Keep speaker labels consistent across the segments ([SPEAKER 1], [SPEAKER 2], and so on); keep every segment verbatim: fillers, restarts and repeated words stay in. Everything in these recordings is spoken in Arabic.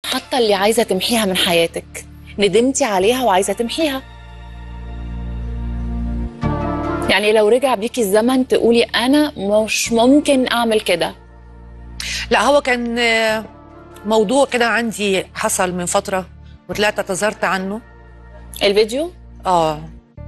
[SPEAKER 1] حتى اللي عايزه تمحيها من حياتك، ندمتي عليها وعايزه تمحيها. يعني لو رجع بيكي الزمن تقولي انا مش ممكن اعمل كده؟
[SPEAKER 2] لا، هو كان موضوع كده عندي حصل من فتره وطلعت اعتذرت عنه.
[SPEAKER 1] الفيديو؟
[SPEAKER 2] اه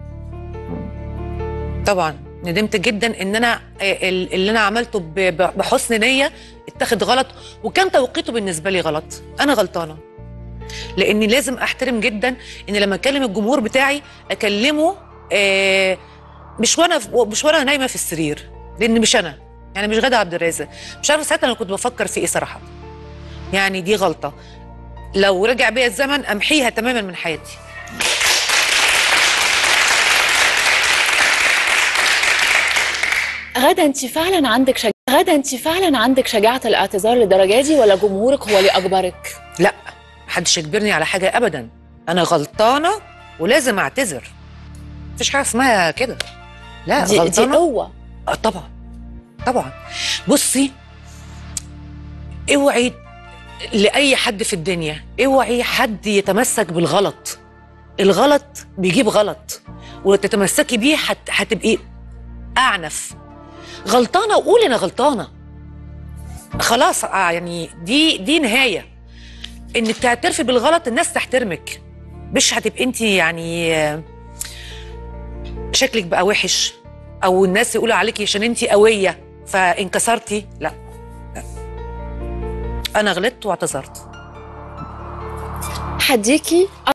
[SPEAKER 2] طبعا ندمت جدا ان انا اللي انا عملته بحسن نيه اتاخد غلط، وكان توقيته بالنسبه لي غلط. انا غلطانه لاني لازم احترم جدا ان لما اكلم الجمهور بتاعي اكلمه آه مش وانا مش وانا نايمه في السرير، لان مش انا، يعني مش غادة عبد الرازق. مش عارفه ساعتها انا كنت بفكر في ايه صراحه. يعني دي غلطه لو رجع بيا الزمن امحيها تماما من حياتي.
[SPEAKER 1] غادة انت فعلا عندك شج... غادة انت فعلا عندك شجاعة الاعتذار للدرجة دي، ولا جمهورك هو اللي اجبرك؟
[SPEAKER 2] لا، محدش يجبرني على حاجة ابدا. انا غلطانة ولازم اعتذر. مفيش حاجة اسمها كده. لا،
[SPEAKER 1] دي
[SPEAKER 2] غلطانة
[SPEAKER 1] دي قوة.
[SPEAKER 2] اه طبعا طبعا. بصي، اوعي لاي حد في الدنيا، اوعي حد يتمسك بالغلط. الغلط بيجيب غلط، وتتمسكي بيه هت... هتبقي اعنف. غلطانه وقولي انا غلطانه، خلاص. آه يعني دي دي نهايه. انك تعترفي بالغلط الناس تحترمك، مش هتبقي انت يعني آه شكلك بقى وحش، او الناس يقولوا عليكي عشان انت قويه فانكسرتي. لا, لا. انا غلطت واعتذرت.
[SPEAKER 1] هديكي